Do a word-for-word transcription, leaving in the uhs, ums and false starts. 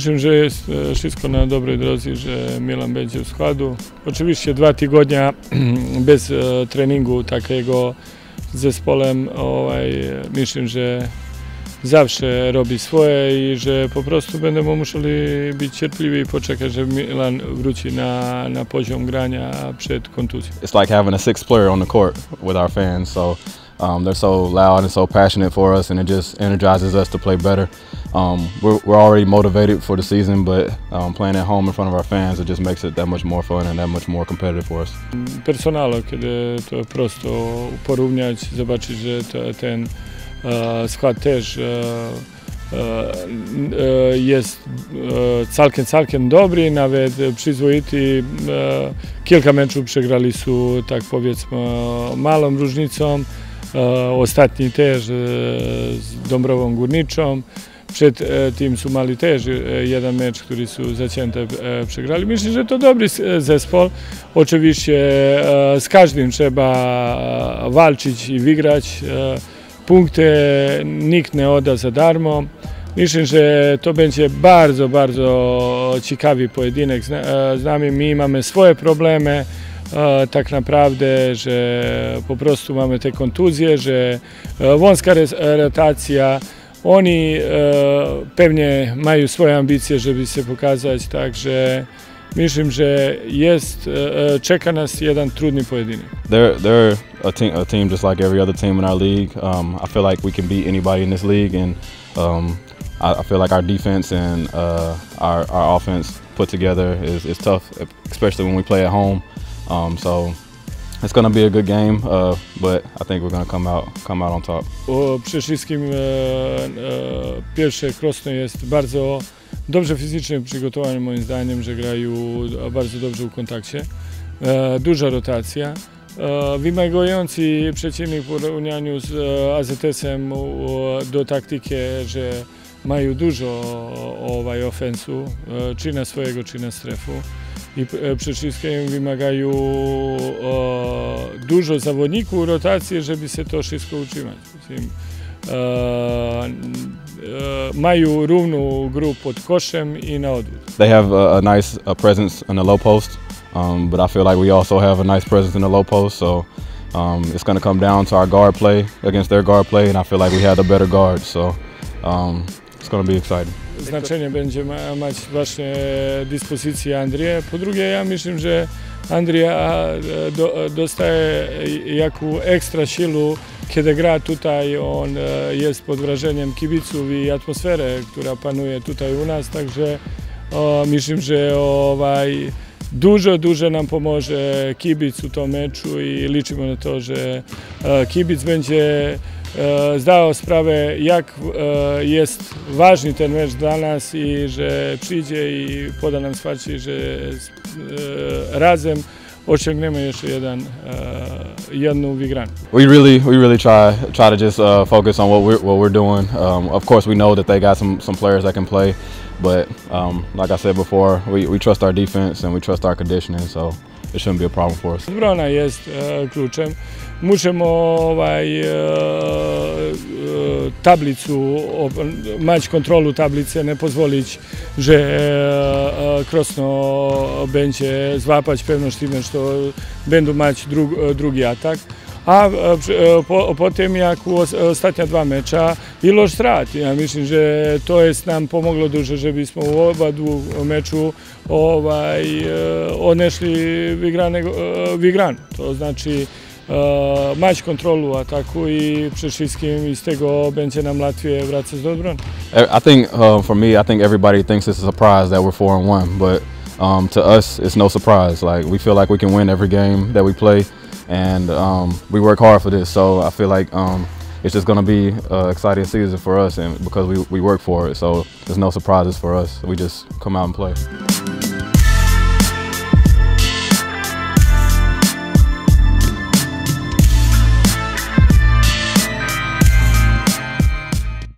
Myślę, że jest wszystko na dobrej drodze, że Milan będzie w składu. Oczywiście dwa tygodnie bez treningu takiego z zespołem, ovaj, myślę, że zawsze robi swoje i że po prostu będziemy musieli być cierpliwi i poczekać, że Milan wróci na, na poziom grania przed kontuzją. It's like having a sixth player on the court with our fans, so um, they're so loud and so passionate for us, and it just energizes us to play better. Um, we're, we're already motivated for the season, but um, playing at home in front of our fans, it just makes it that much more fun and that much more competitive for us. Personalnie, kiedy to prosto porównać, zobaczyć, że to, ten uh, skład też uh, uh, jest uh, całkiem, całkiem dobry, nawet przyzwoity. Uh, kilka meczów przegrali są, tak powiedzmy, małą różnicą. Uh, ostatni też uh, z Dąbrową Górniczą. Przed tym są mali też jeden mecz, który są zacięte przegrali. Myślę, że to dobry zespół. Oczywiście z każdym trzeba walczyć i wygrać. Punkty nikt nie odda za darmo. Myślę, że to będzie bardzo, bardzo ciekawy pojedynek z nami. My mamy swoje problemy. Tak naprawdę, że po prostu mamy te kontuzje, że wąska rotacja. Oni e, pewnie mają swoje ambicje, żeby się pokazać, także myślę, że jest, e, czeka nas jeden trudny pojedynek. They're, they're a, team, a team just like every other team in our league. Um, I feel like we can beat anybody in this league, and um, I, I feel like our defense and uh, our, our offense put together is, is tough, especially when we play at home. Um, so it's going to be a good game, uh, but I think we're going to come out, come out on top. O, przede wszystkim e, e, pierwsze Krosno jest bardzo dobrze fizycznie przygotowany, moim zdaniem, że grają bardzo dobrze w kontakcie. E, duża rotacja. E, wymagający przeciwnik w porównaniu z A Z S-em do taktyki, że mają dużo ovaj ofensu, e, czy na swojego, czy na strefu. I przede wszystkim wymagają e, dużo zawodników, rotacji, żeby się to wszystko utrzymać. E, e, mają równą grę pod koszem i na odwrót. They have a, a nice a presence in the low post, um, but I feel like we also have a nice presence in the low post, so um, it's going to come down to our guard play against their guard play, and I feel like we have the better guard, so um, it's going to be exciting. Znaczenie będzie ma, mać właśnie dyspozycję Andrzeja. Po drugie, ja myślę, że Andrzej do, dostaje jaką ekstra siłę, kiedy gra tutaj. On jest pod wrażeniem kibiców i atmosfery, która panuje tutaj u nas, także o, myślę, że ovaj, dużo, dużo nam pomoże kibic u tym meczu i liczymy na to, że kibic będzie zdał sprawę, jak jest ważny ten mecz dla nas i że przyjdzie i poda nam wsparcie, że razem osiągniemy jeszcze jeden, jedną wygraną. We really, we really try, try to just uh, focus on what we're, what we're doing. Um, of course, we know that they got some, some players that can play, but um, like I said before, we, we trust our defense and we trust our conditioning, so it shouldn't be a problem for us. Obrona jest e, kluczem. Musimy ovaj, e, e, tablicu, mać kontrolu tablicy, nie pozwolić, że e, Krosno będzie złapać pewność tym, że będą mać dru, drugi atak. A e, po, po tym, jak ostatnie dwa mecze, ilość strat. Ja myślę, że to jest nam pomogło dużo, żebyśmy w oba dwóch meczu ovaj, odnieśli wygranego, wygraną. To znaczy e, mać kontrolę ataku i przede wszystkim z tego będzie nam łatwiej wracać do obrony. I think uh, for me, I think everybody thinks it's a surprise that we're four and one, but um, to us, it's no surprise. Like we feel like we can win every game that we play. And um, we work hard for this, so I feel like um, it's just going to be an exciting season for us, and because we, we work for it, so there's no surprises for us. We just come out and play.